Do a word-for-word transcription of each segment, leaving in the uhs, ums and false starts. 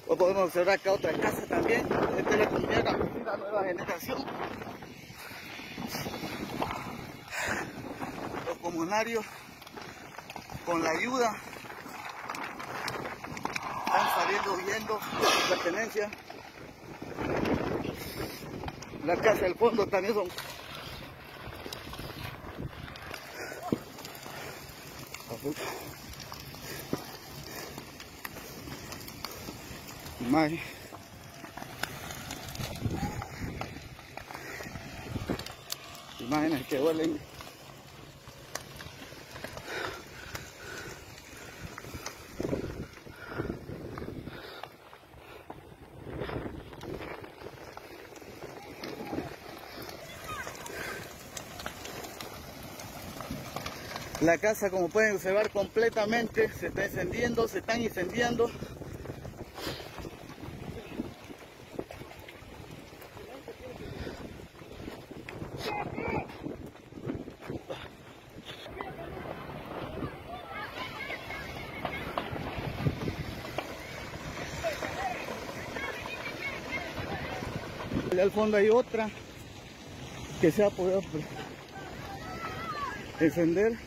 Pues podemos observar acá otra casa también. Esta es la comunidad campesina Nueva Generación. Los comunarios, con la ayuda, están saliendo huyendo sus pertenencias. La casa del fondo también son. Imagen. Imágenes que huelen. La casa, como pueden observar, completamente se está encendiendo, se están incendiando. Allá al fondo hay otra que se ha podido encender.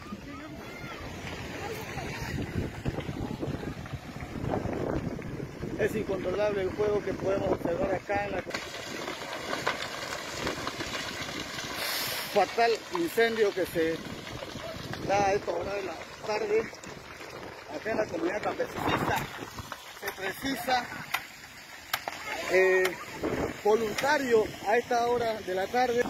Es incontrolable el fuego que podemos observar acá en la fatal incendio que se da a esta hora de la tarde acá en la comunidad campesina. Se precisa eh, voluntario a esta hora de la tarde.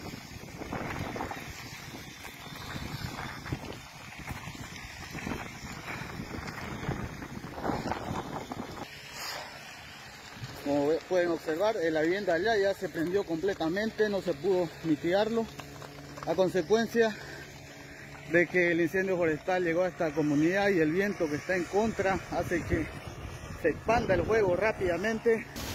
Como pueden observar, la vivienda allá ya se prendió completamente, no se pudo mitigarlo, a consecuencia de que el incendio forestal llegó a esta comunidad y el viento que está en contra hace que se expanda el fuego rápidamente.